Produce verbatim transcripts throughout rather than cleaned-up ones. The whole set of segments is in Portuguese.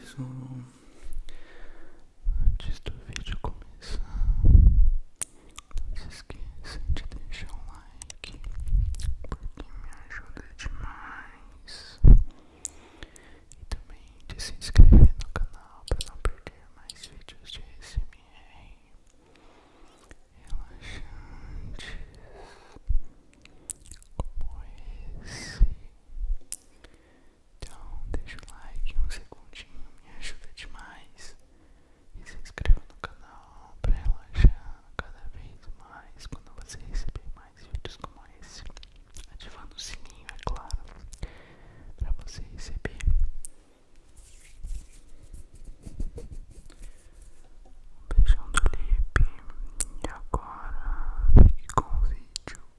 pessoal, antes do vídeo começar, não se esqueça de deixar um like, porque me ajuda demais, e também de se inscrever no canal para não perder mais vídeos de A S M R relaxantes como esse. Então deixa o like um segundinho, me ajuda demais, e se inscreva no canal para relaxar cada vez mais quando você receber mais vídeos como esse, ativando o sininho, é claro, para você receber. Um beijão do Lipe, e agora fique com o vídeo.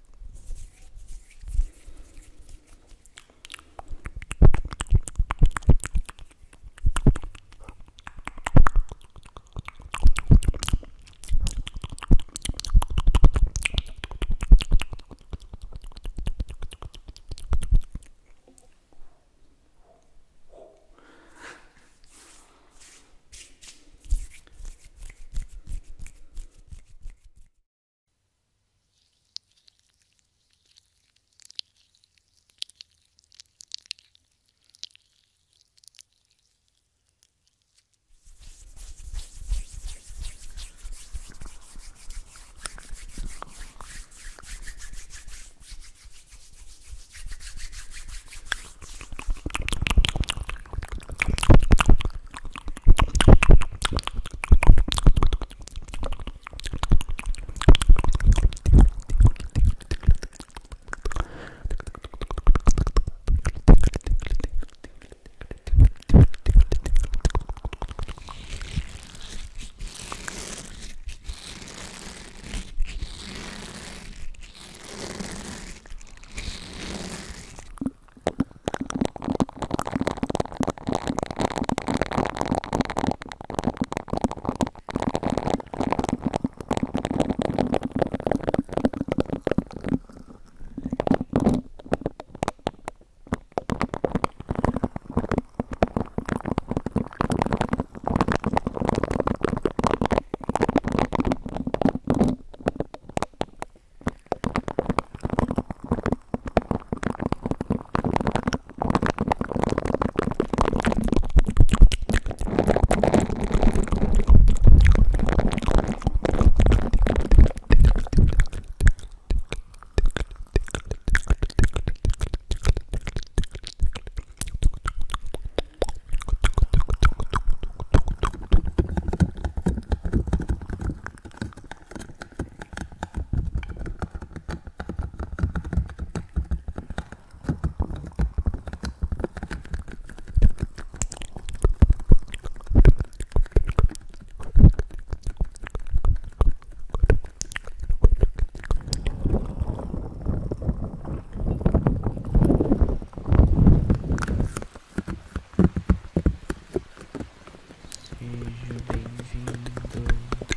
Seja bem-vindo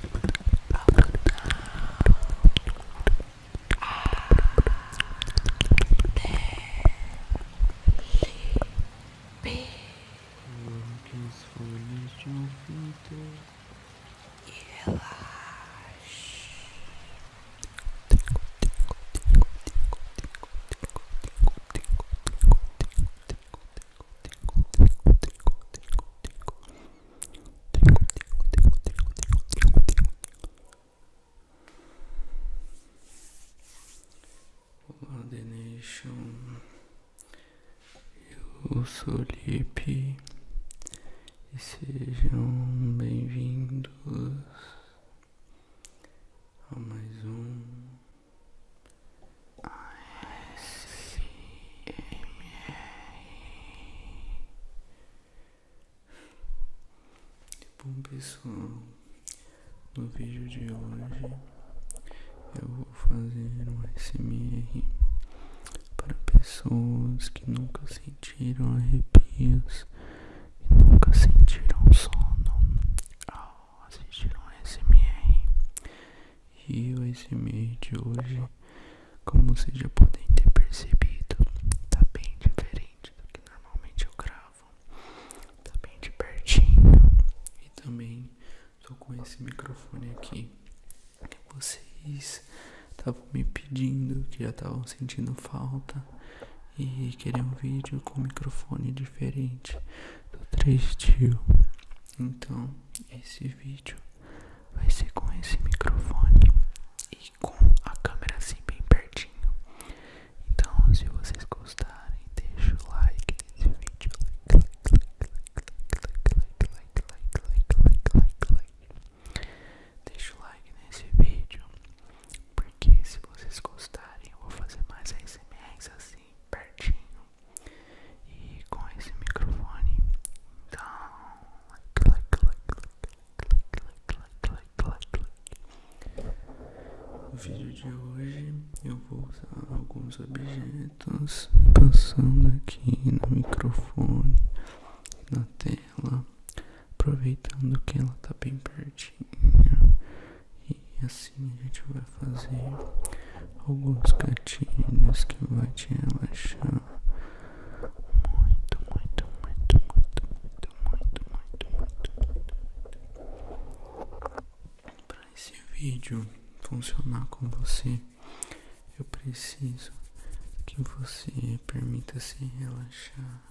ao canal Adlipe. Coloque os fones de ouvido e relaxe. Olá, The Nation. Eu sou o Lipe e sejam bem-vindos a mais um A S M R. Bom, pessoal, no vídeo de hoje eu vou fazer um A S M R para pessoas que nunca sentiram arrepios e nunca sentiram sono ao assistir um A S M R. E o A S M R de hoje, como vocês já podem ter percebido, tá bem diferente do que normalmente eu gravo. Tá bem de pertinho. microfone aqui que vocês estavam me pedindo, que já estavam sentindo falta e queriam um vídeo com microfone diferente do três tio. Então esse vídeo vai ser com esse microfone e com a câmera assim bem pertinho. Então, se vocês gostarem, deixa o like nesse vídeo. Deixa o like nesse vídeo, porque se vocês gostarem, eu vou fazer mais A S M Rs assim, pertinho e com esse microfone. Então, no vídeo de hoje eu vou usar alguns objetos passando aqui no microfone, na tela, aproveitando que ela tá bem pertinho, e assim a gente vai fazer alguns gatilhos que vai te relaxar muito, muito, muito, muito, muito, muito, muito, muito, muito. Para esse vídeo funcionar com você, eu preciso que você permita se relaxar.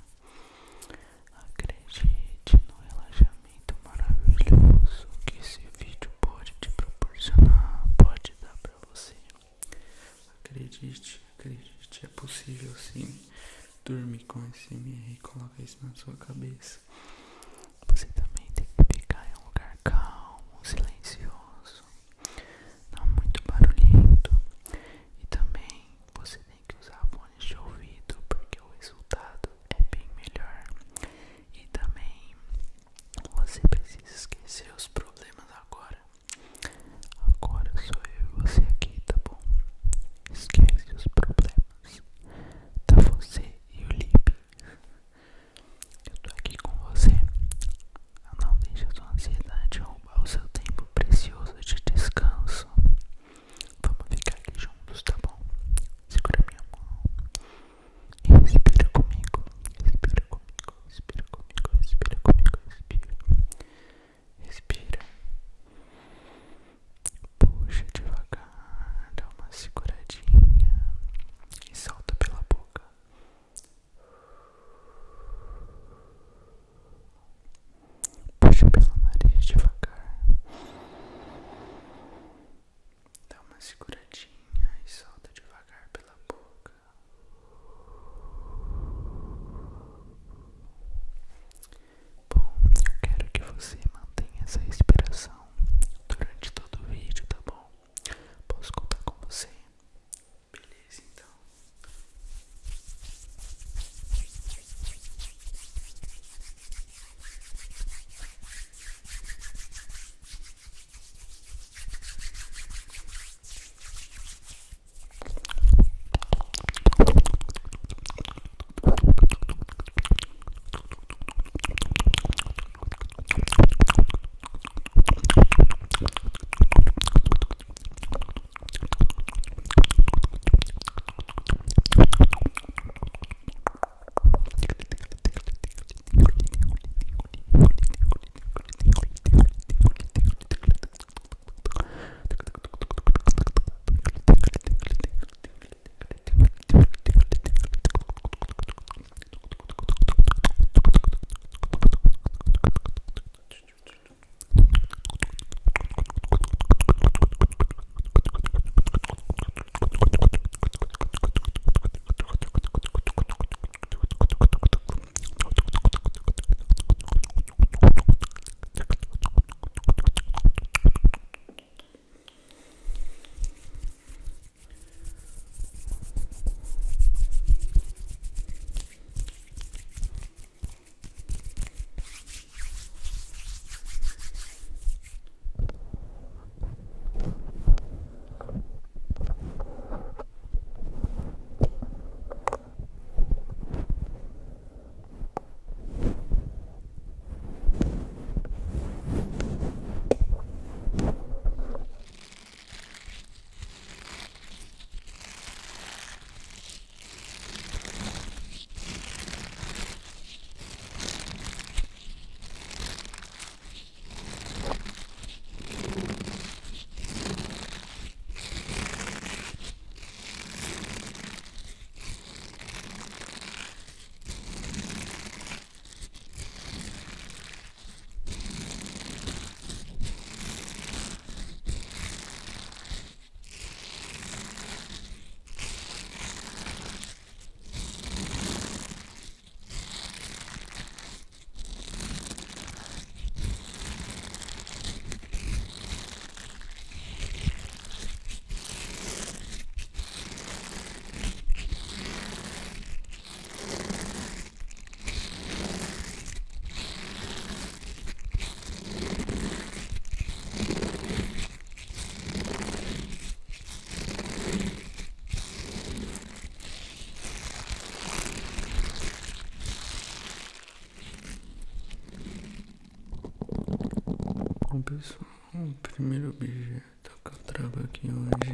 Acredite no relaxamento maravilhoso que esse vídeo pode te proporcionar, pode dar para você. Acredite, acredite, é possível sim dormir com esse M R. Coloca isso na sua cabeça. Você também tem que ficar em um lugar calmo, silencioso, não muito barulhento, e também você tem que usar fones de ouvido porque o resultado é bem melhor. E também você precisa esquecer os problemas agora. Agora sou eu e você aqui, tá bom? Esquece os problemas. Tá você e o Lipe. Eu tô aqui com você. pessoal, o primeiro objeto que eu trago aqui hoje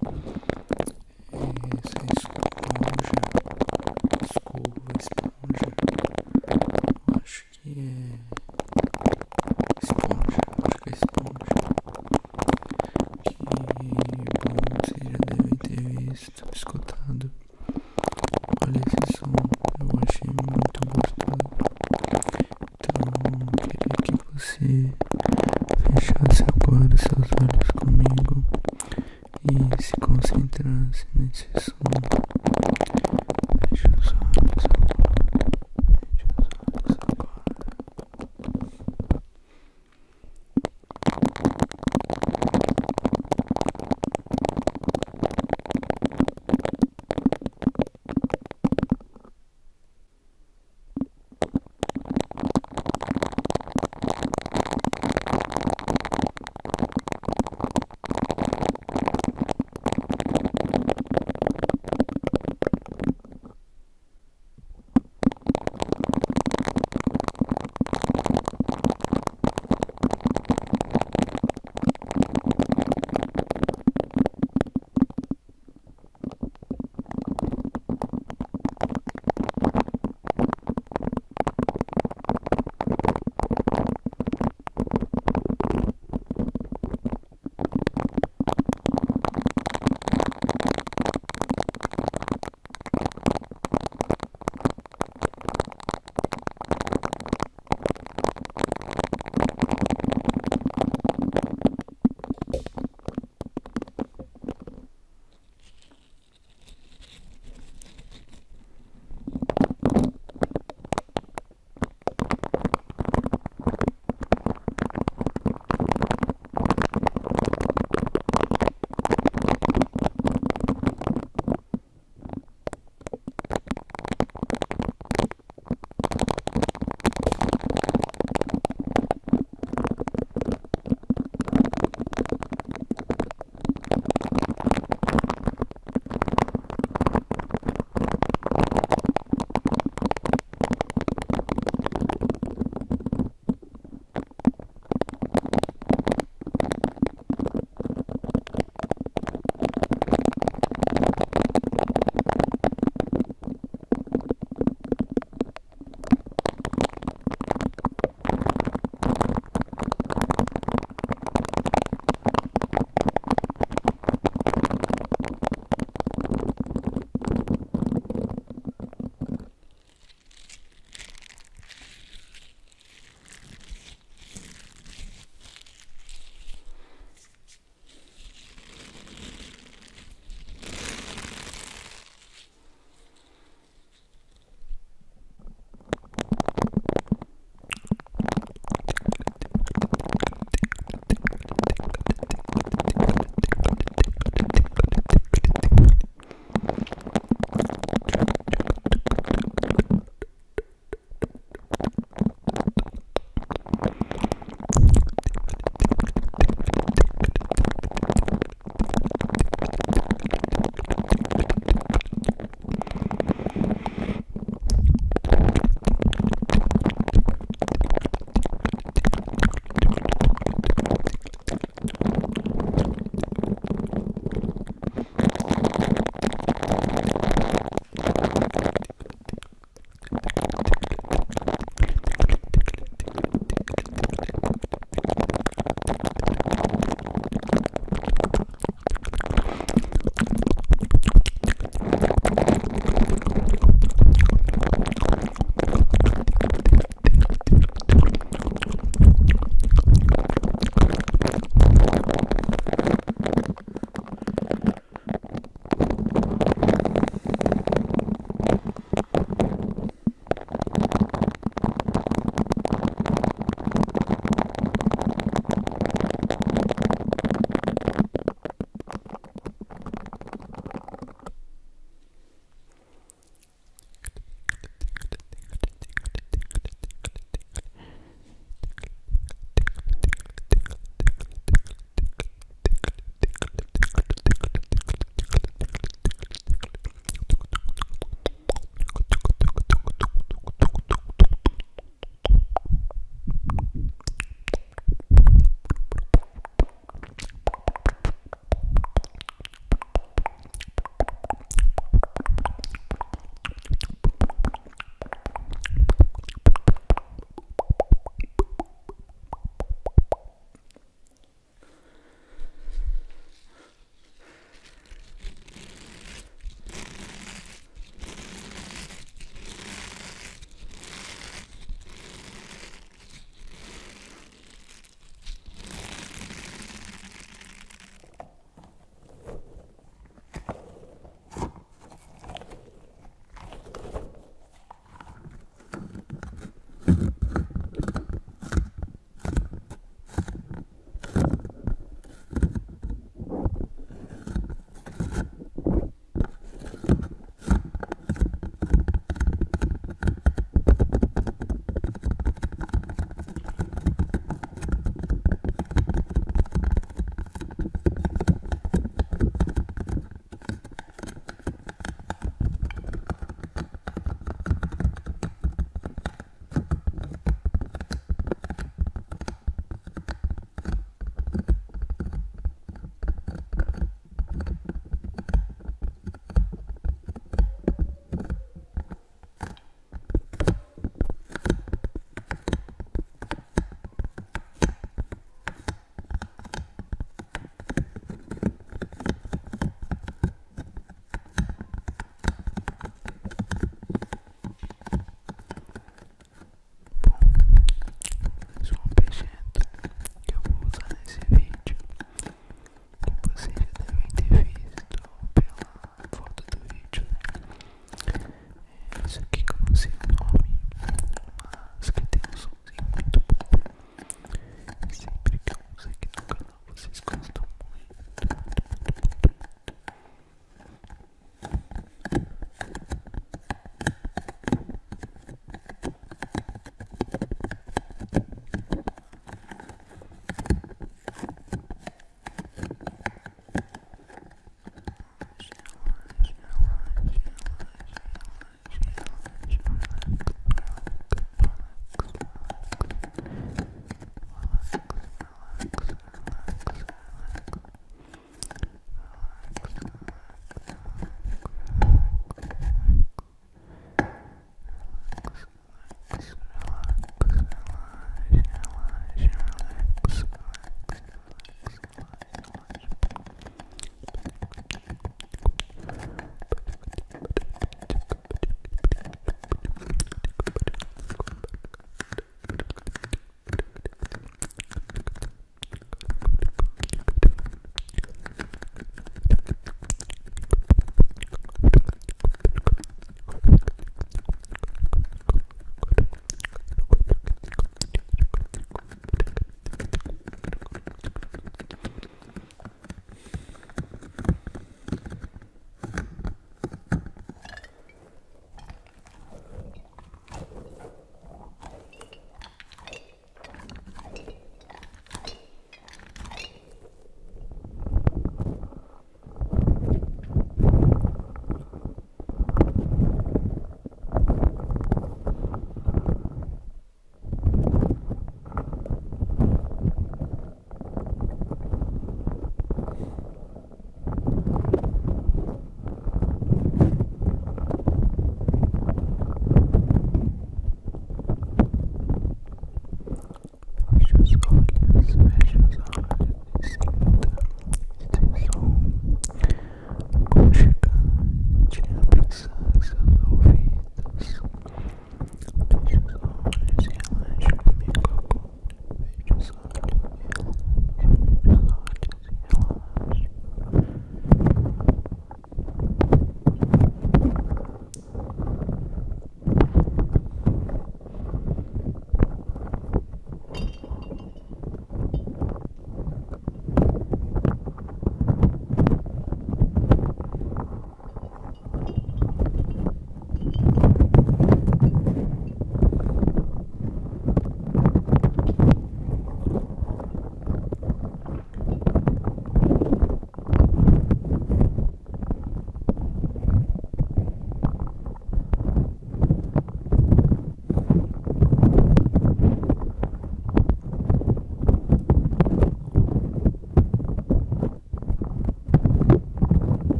é essa esponja, escova, esponja, eu acho que é esponja, acho que é esponja, que, bom, vocês já devem ter visto, escutado. Olha esse som, eu achei muito gostoso. Então, eu queria que você fechasse agora seus olhos comigo e se concentrasse nesse som. Feche os olhos agora. Feche os olhos agora.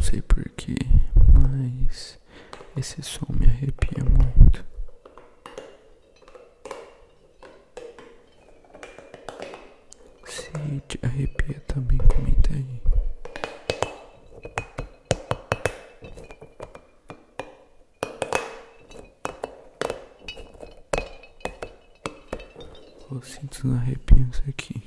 sei porquê, mas esse som me arrepia muito. Se te arrepia também, comenta aí. Eu sinto os arrepios aqui.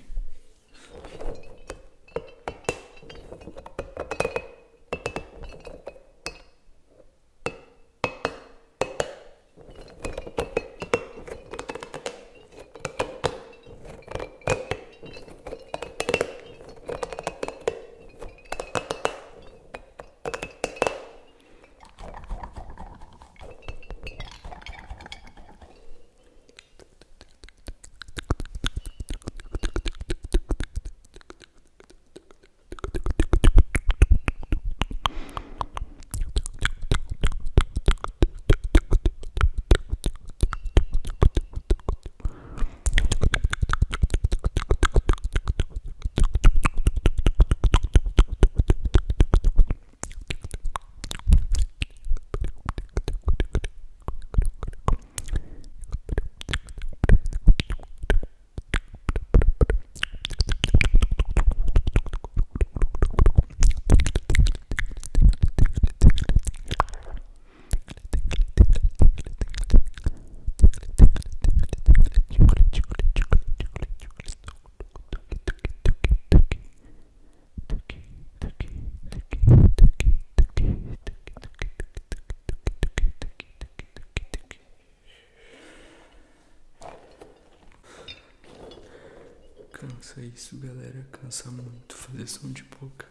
Cansa isso, galera. Cansa muito fazer som de boca.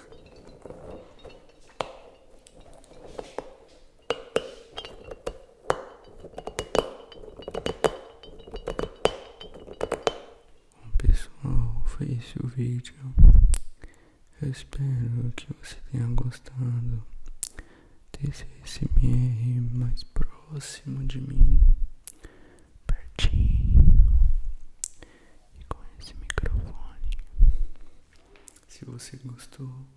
Bom, pessoal, foi esse o vídeo. Eu espero que você tenha gostado desse A S M R mais próximo de mim. Se você gostou,